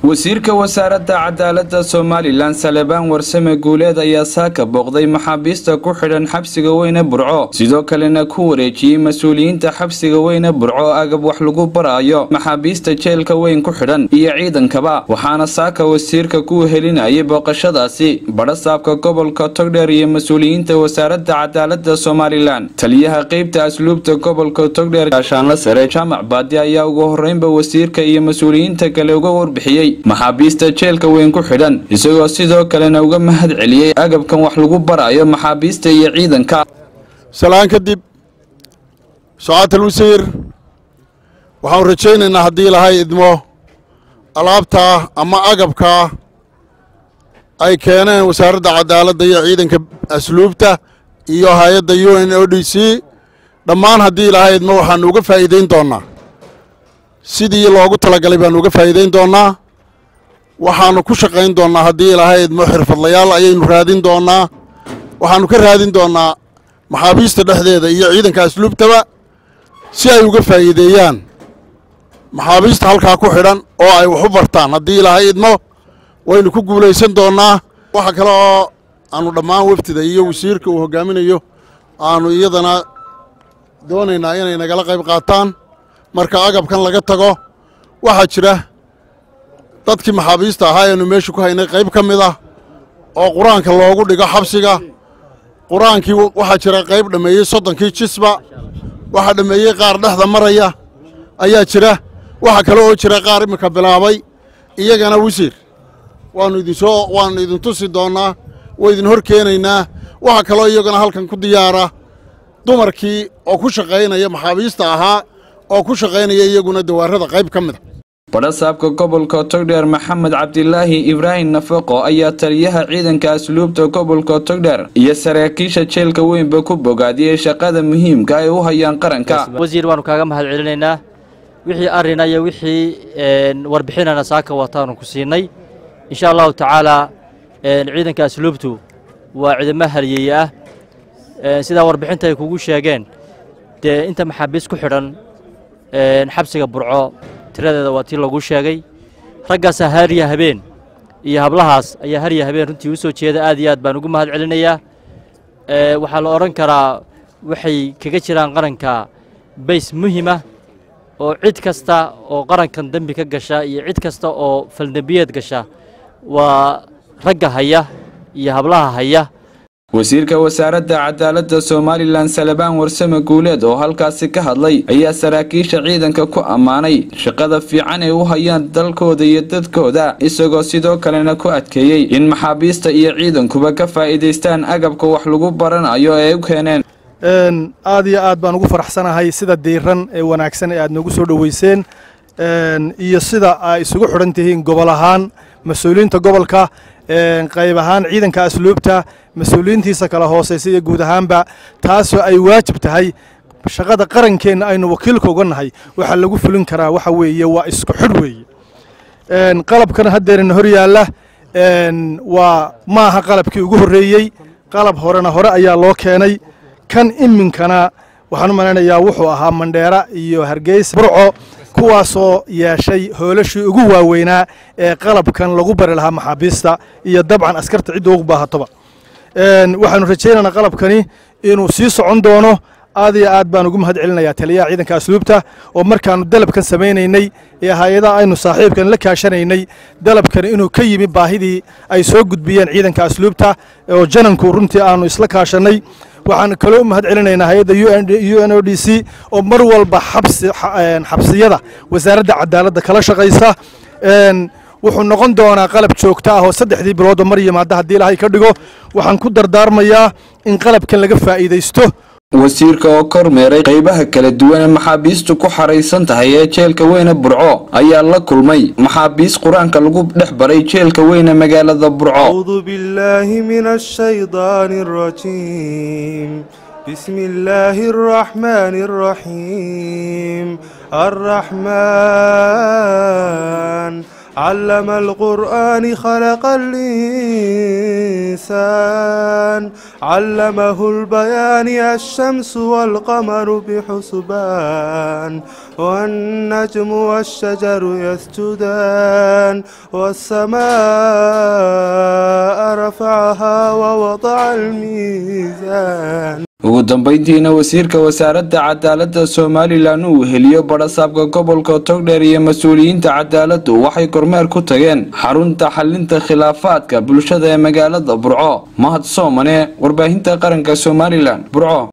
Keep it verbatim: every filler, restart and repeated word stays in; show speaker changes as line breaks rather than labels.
wasiirka wasaaradda cadaaladda Soomaaliland Salebaan Warsame Guuleed ayaa saaka booqday maxaabiista ku xidhan xabsiga weyn ee Burco sidoo kalena ku wareejiyay mas'uuliyiinta xabsiga weyn ee Burco agab wax lagu barayo maxaabiista jeelka weyn ku xidhan iyo ciidankaba waxaana saaka wasiirka ku helinayay booqashadaasi barasaabka gobolka Togdheer iyo mas'uuliyiinta wasaaradda cadaaladda Soomaaliland taliyaha qaybta asluubta gobolka Togdheer Gaashaanle Sare Jaamac Baadi ayaa ugu horeynba wasiirka iyo mas'uuliyiinta kale uga warbixiyay maxaabiista jeelka weyn ku xidhan isagoo sidoo kalena uga mahad celiyay agabkan wax lagu barayo maxaabiista iyo ciidanka
salaan kadib socodka wasiir waxaan rajaynaynaa haddii ilaahay idmo alaabta ama agabka ay keeneen wasaaradda cadaaladda iyo ciidanka asluubta iyo hay'adda U N O D C dhammaan haddii ilaahay idmo waxaan uga faa'iideyn doonaa sidii loogu talagalay baan uga faa'iideyn doonaa waxaanu ku shaqayn doonaa haddii ilaahay idmo xirfadlayaal ayaynu raadin doonaa waxaanu ka raadin doonaa maxaabiista dhexdeeda iyo ciidanka asluubtaba si ay uga faa'iideeyaan maxaabiista halkaa ku xidhan oo ay wax u bartaan haddii ilaahay idmo waynu ku guulaysan doonaa waxa kale oo aanu dhammaan waftida iyo wasiirka uu hogaaminayo aanu iyadana doonaynaa inay nagala qayb qaataan marka agabkan laga tago waxaa jira dadkii maxaabiista ahaa aynu meesha ku haynay qayb ka mid ah oo quraanka loogu dhigo xabsiga quraankii waxaa jira qayb dhameeyay soddonkii jisba waxa dhameeyay qaar dhexda maraya ayaa jira waxa kale oo jira qaar imika bilaabay iyagana wasiir waanu idin soo waanu idin tusi doonaa way idin hor keenaynaa waxa kale oo iyagana halkan ku diyaara dumarkii oo ku shaqaynaya maxaabiista ahaa oo ku shaqaynaya iyaguna dawaarada qayb ka mid ah
barasaabka gobolka Togdheer Maxamed Cabdilaahi Ibrahim Nafaqo ayaa taliyaha ciidanka asluubta gobolka Togdheer iyo saraakiisha jeelka weynba ku bogaadiyay shaqada muhiimka ay u hayaan qaranka
wasiir waanu kaaga mahad celinaynaa wixii arinaya wixii warbixinana saaka wataanu ku siinay insha Allah taala ciidanka asluubtu waa ciidamo haliyay ah sida warbixinta ay kugu sheegeen de inta maxaabiis ku xidhan xabsiga Burco tiradeeda waa tii lagu sheegay raggaas hariya habeen iyo hablahaas ayaa hariya habeen runtii u soo jeeda aad iyo aad baan ugu mahad celinayaa ee waxa la oran karaa waxay kaga jiraan qaranka bays muhiim ah oo cid kasta oo qarankan dambi ka gasha iyo cid kasta oo faldabiyeed gasha waa ragga haya iyo hablaha haya
wasiirka wasaaradda cadaaladda Soomaaliland Salebaan Warsame Guuleed oo halkaasi ka hadlay ayaa saraakiisha ciidanka ku amaanay shaqada fiican ee u hayaan dalkooda iyo dadkooda isagoo sidoo kalena ku adkeeyay in maxaabiista iyo ciidankuba ka faa'iideystaan agabka wax lagu baranayo ee u keeneen
een aad iyo aad baan ugu faraxsanahay sida diiran ee wanaagsan ee aad nagu soo dhaweyseen een iyo sida ay isugu xiran tihiin gobol ahaan mas'uuliyiinta gobolka een qayb ahaan ciidanka asluubta mas'uuliyiintiisa kala hooseysa iyo guud ahaanba taasoo ay waajib tahay shaqada qarankeena aynu wakiilka uga nahay waxa lagu fulin karaa waxa weeye waa isku xidh weeye een qalabkan hadeerina hor yaala een waa maaha qalabkii ugu horeeyay qalab horena hore ayaa loo keenay kan iminkana waxaan u maleynayaa wuxuu ahaa Mandheera iyo Hargeysa Burco kuwaasoo yeeshay hoolashii ugu waaweynaa ee qalabkan lagu bari lahaa maxaabiista iyo dabcan askarta cid ugu baahatoba een waxaanu rajaynaynaa qalabkani inuu sii socon doono aad iyo aad baan ugu mahad celinayaa taliyaha ciidanka asluubta oo markaanu dalabkan sameeynay ee hay'adaha aynu saaxiibkan la kaashanaynay dalabkan inuu ka yimi baahidii ay soo gudbiyeen ciidanka asluubta oo jananku runtii aanu isla kaashanay waxaan kale u mahad celinaynaa hay'adda U N O D C oo mar walba xabsi xabsiyada wasaaradda cadaaladda kala shaqeysa een wuxuu noqon doonaa qalab joogto ah oo saddexdii bilood mar yimaada haddii ilaahay ka dhigo waxaan ku dardaarmayaa in qalabkan laga faa'iideysto
wasiirka oo kormeeray qaybaha kala duwan ee maxaabiistu ku xareysan tahay ee jeelka weyn ee Burco ayaa la kulmay maxaabiis quraanka lagu dhex baray jeelka weyn ee magaalada Burco
a'uudu billahi minash shaytaanir rajiim bismillaahir rahmaanir rahiim arrahmaan علم القرآن خلق الإنسان علمه البيان الشمس والقمر بحسبان والنجم والشجر يسجدان والسماء رفعها ووضع الميزان.
ugu dambeyntiina wasiirka wasaaradda cadaaladda Somaliland uu heliyo barasaabka gobolka Togdheer iyo mas'uuliyiinta cadaaladdu waxay kormeer ku tageen xarunta xalinta khilaafaadka bulshada ee magaalada Burco. Mahad Soomane, warbaahinta qaranka Somaliland, Burco.